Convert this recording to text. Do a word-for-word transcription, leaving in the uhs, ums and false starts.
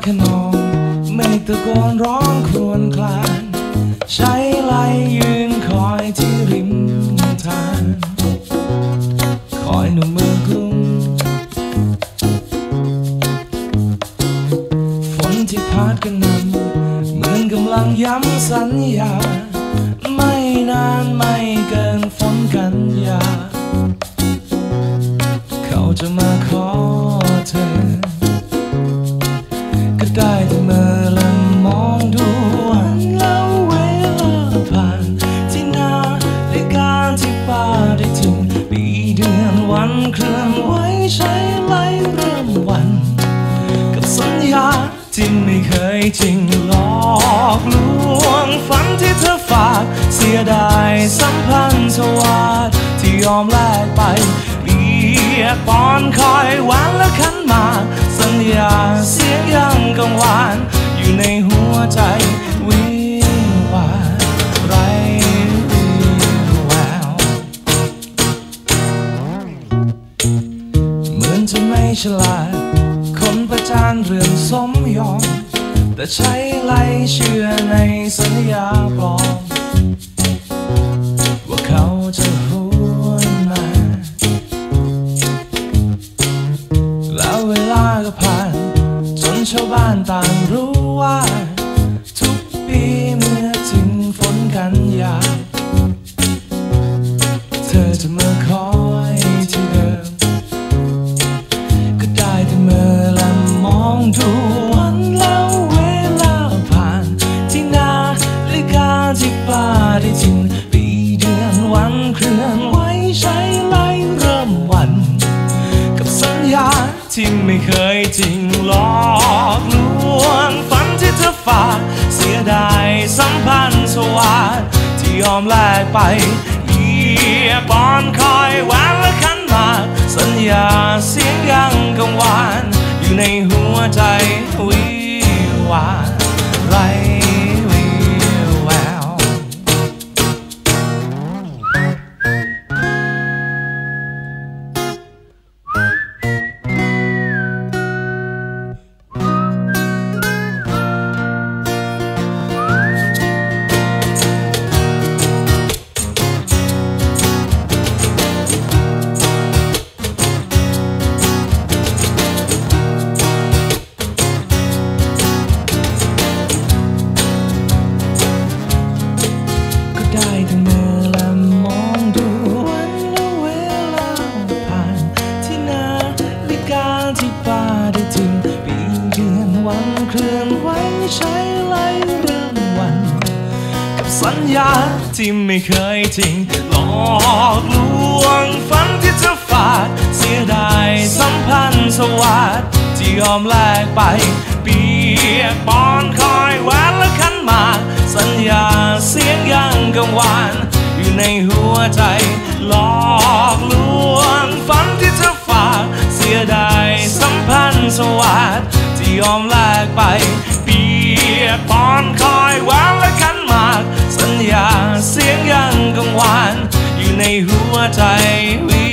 ขนองเมฆตะโกนร้องครวญครางใช้ไหลยืนคอยที่ริมทางคอยหนุ่มเมืองกรุงฝนที่พัดกระหน่ำเหมือนกำลังย้ำสัญญาไม่นานไม่เกินฝนกันยาเขาจะมาขอเธอก็ได้แต่เมื่อละมองดูวันแล้วเวลาผ่านที่นาฬิกาที่ป้าได้ทิ้งปีเดือนวันเคลื่อนไหวใช้ไหลเริ่มวันกับสัญญาที่ไม่เคยจริงหลอกลวงฝันที่เธอฝากเสียดายสัมพันธ์สวัสดิ์ที่ยอมแลกไปเปียกปอนคอยหวานและขันมาสัญญาเสียงยังกังวานอยู่ในหัวใจวิงวานไรวิแววเหมือนจะไม่ฉลาดคนประจานเรื่องสมยอมแต่ใช้ไหลเชื่อในสัญญาปลอมว่าเขาจะหวนมาแล้วเวลาก็ผ่านจนชาวบ้านต่างรู้ว่าทุกปีเมื่อถึงฝนกันยาเธอจะมาคอยที่เดิมก็ได้แต่เมื่อละมองดูวันแล้วเวลาผ่านที่นาฬิกาที่ป้าได้ทิ้งปีเดือนวันเคลื่อนไหวใช้ไหลเริ่มวันกับสัญญาที่ไม่เคยจริงหลอกลวงฝันที่เธอฝากเสียดายสัมพันธ์สวัสดิ์ที่ยอมแลกไปเยียบอนคอยหวานและขันมากสัญญาเสียงยังกังวานอยู่ในหัวใจวิวาไรวิแววได้แต่เมื่อละมองดูวันและเวลาผ่านที่นาฬิกาที่ป้าได้ทิ้งปีเดือนวันเคลื่อนไหวใช้ไหลเริ่มวันกับสัญญาที่ไม่เคยจริงหลอกลวงฝันที่เธอฝากเสียดายสัมพันธ์สวัสดิ์ที่ยอมแลกไปเปียกปอนคอยหวานและขันมาสัญญาเสียงยังกังวานอยู่ในหัวใจหลอกลวงฝันที่เธอฝากเสียดายสัมพันธ์สวัสดิ์ที่ยอมแลกไปเปียกปอนคอยหวานและขันมากสัญญาเสียงยังกังวานอยู่ในหัวใจวิ